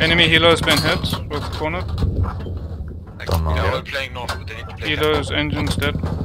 Enemy Helo has been hit with Kornet. Don't know. Yeah, we're playing north, but they need to play Helo's engine's dead.